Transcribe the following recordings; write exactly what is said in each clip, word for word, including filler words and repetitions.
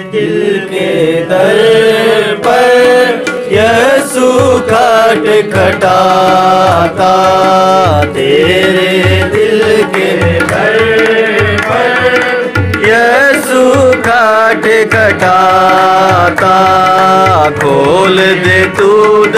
दिल के दर पर यीशु खटखटाता, तेरे दिल के दर पर यीशु खटखटाता। खोल दे तू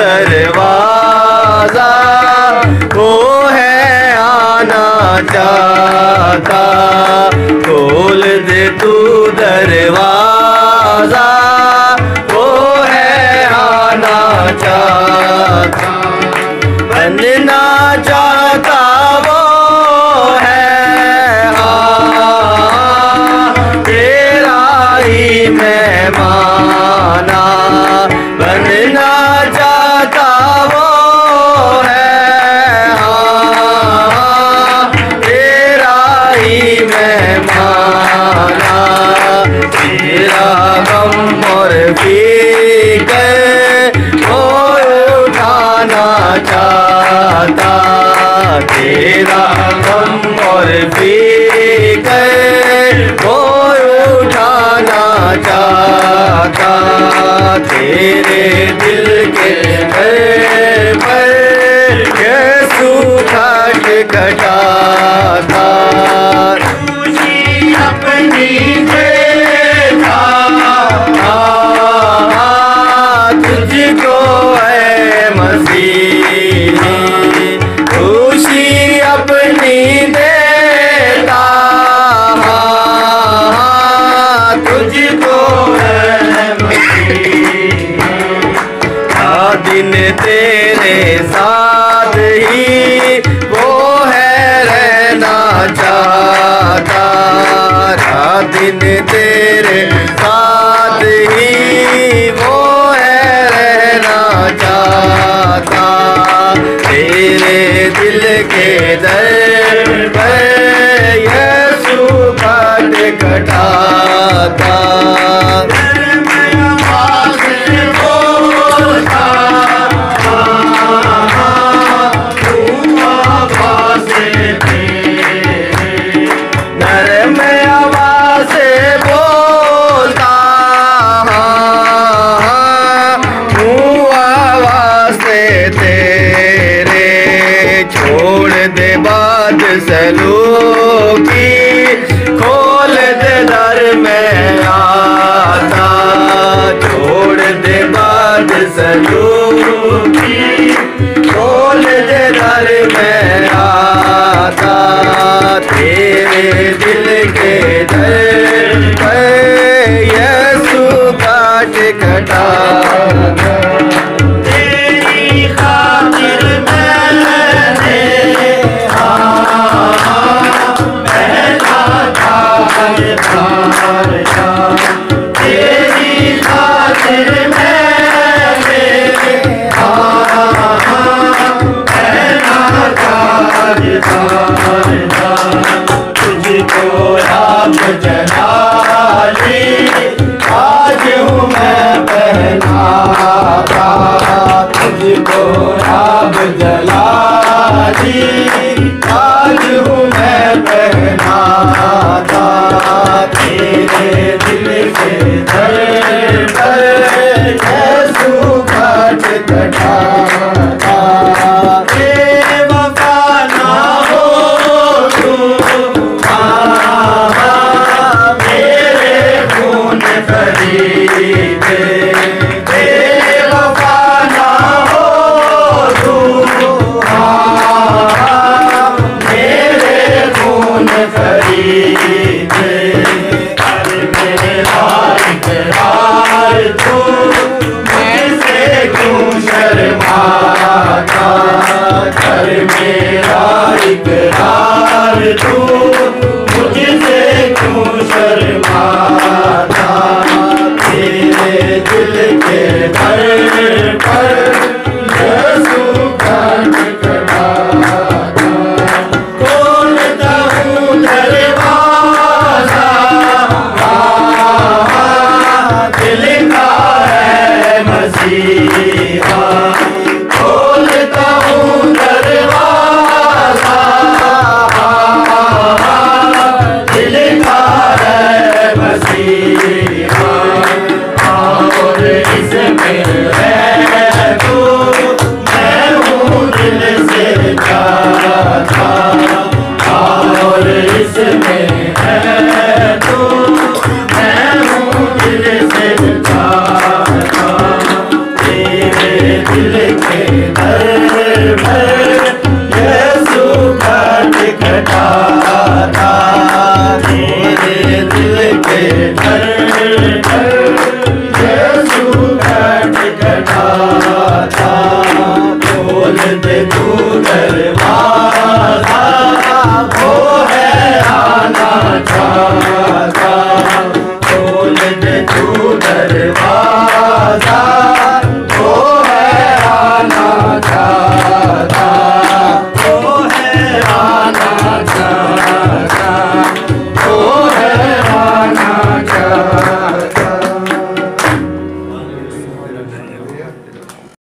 दरवाजा, वो है आना चाहता। खोल दे तू दरवाजा, वो है आना चाहता। बनना चाहता वो है हाँ तेरा ही मेहमाना। बनना चाहता वो है हाँ तेरा ही मेहमाना। तेरा गम और फिक्र वो उठाना चाहता। तेरा गम और फिक्र वो उठाना चाहता। तेरे दिल के घर पर यीशु खटखटाता। खुशी अपनी देता तुझको है मसीह, खुशी अपनी देता तुझको है मसीह। दिन तेरे साथ ही वो है रहना चाहता। दिन तेरे साथ ही वो है रहना चाहता। तेरे दिल के दर पर यीशु खटखटाता। सलूकी खोल दे दर में आता। छोड़ दे बात सलूकी खोल दे दर में आता। तेरे दिल के दर पर यीशु खटखटाता। तेरी खातिर मैंने तेरी खातिर मैंने तुझको राम जलाली आज हूँ मैं पहनाता। तुझको राम जला